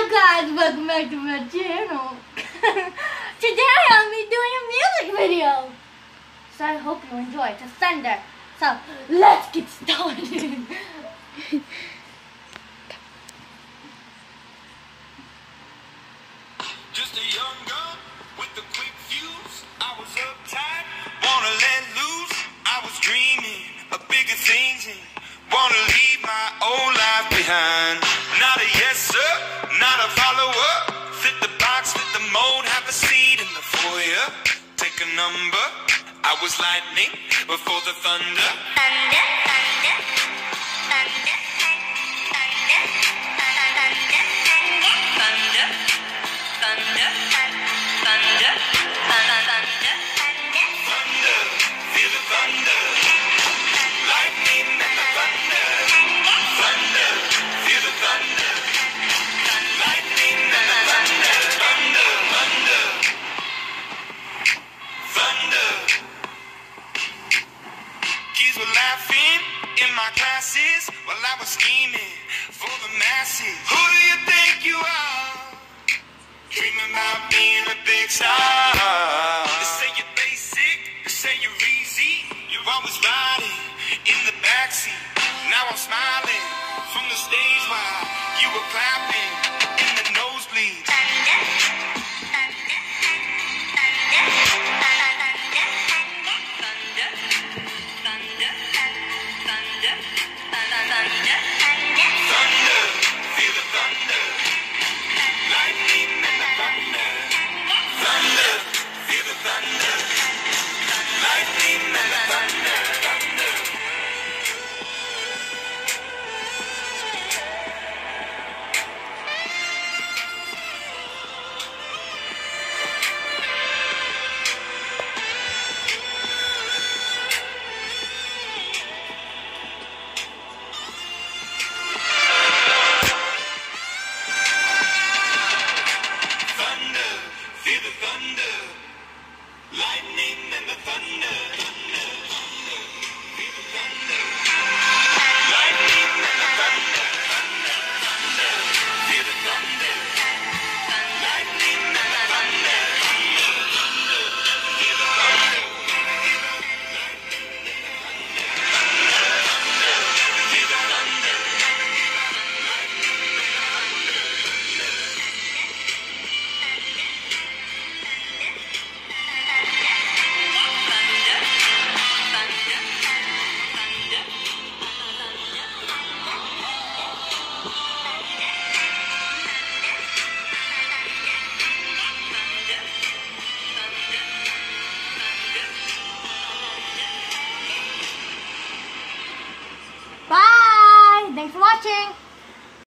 guys, welcome back to my channel. Today I'll be doing a music video. So I hope you enjoy the thunder. So let's get started. Just a young gun with a quick fuse. I was uptight, wanna let loose. I was dreaming of bigger things and wanna leave my old life behind. Not a yes sir, not a follower. Fit the box, fit the mold, have a seat in the foyer. Take a number. I was lightning before the thunder. Thunder, thunder, thunder, thunder, thunder, thunder, thunder, thunder, Thunder, feel the thunder. Lightning and the thunder. Thunder, feel the thunder. Lightning and the thunder. Thunder, thunder. Thunder. Kids were laughing in my classes while I was scheming for the masses. Who do you think you are? Dreaming about being a big star. They say you're basic, they say you're easy. You're always riding in the backseat. Now I'm smiling from the stage while you were clapping in the nosebleeds. Thunder, feel the thunder. Lightning and the thunder. Thunder, feel the thunder. Lightning and the thunder. Thunder. Thunder, feel the thunder. Lightning and the thunder. Thunder, thunder, feel the thunder. Lightning and the thunder. Thunder, thunder, feel the thunder. Lightning and the thunder. Thunder, thunder, feel the thunder. Feel the thunder. Bye. Thanks for watching.